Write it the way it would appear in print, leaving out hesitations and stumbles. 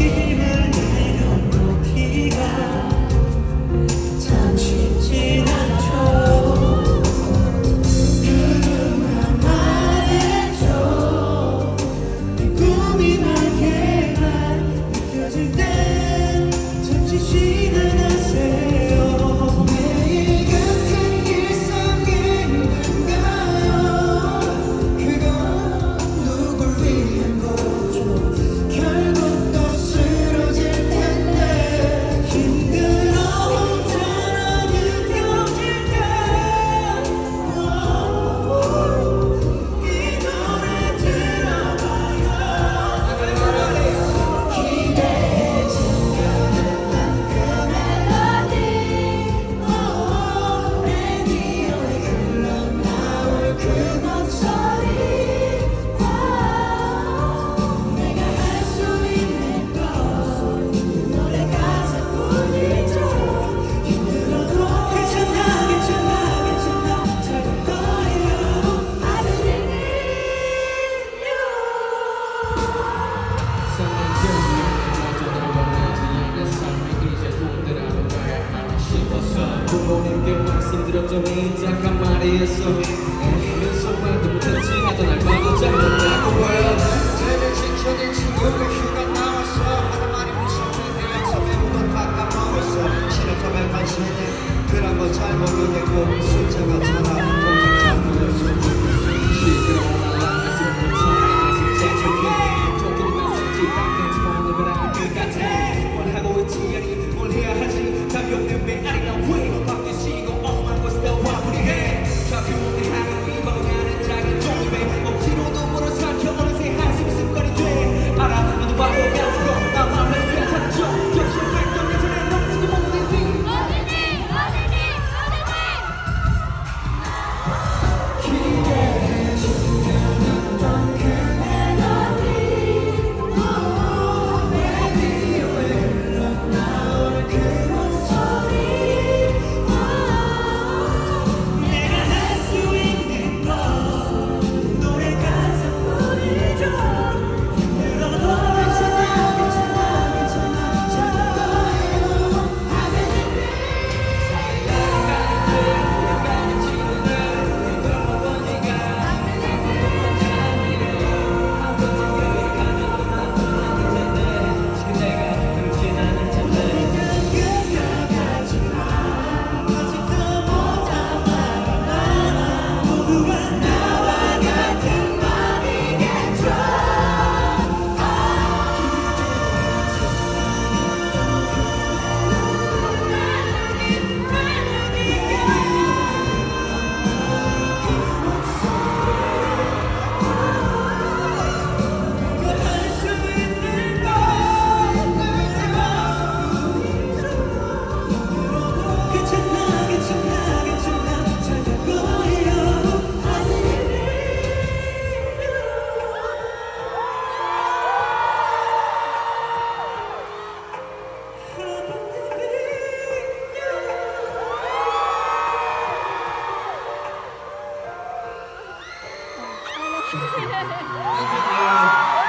부모님께 말씀드렸더니 잠깐 말이었어. 눈썹만도 못했지 하던 알바도 잘못하고 제일 지쳐진 친구가 휴가 나왔어. 하는 말이 무섭게 대학생부터 다 까먹었어. 실업자만 관심해 그런 거 잘 모르겠고 숫자가 많아 동작 잘 모르겠어. 시끄러운 말랑가슴 못해 숙제 좋기는 맛있지 당장 폰을 그랑 그 같아. 뭘 하고 있지 아니 뭘 해야 할지 답이 없는 메아리 나 왜 바뀌시고 엄한 곳에 와버리게 자꾸 내 향을 입어가는 작은 종이배 억지로도 물어 삼켜 어느새 한숨 습관이 돼. 알아 너도 바보 같은 거 나만 해도 괜찮죠. 역시 백점 예전에 넘치지 못해 Thank you.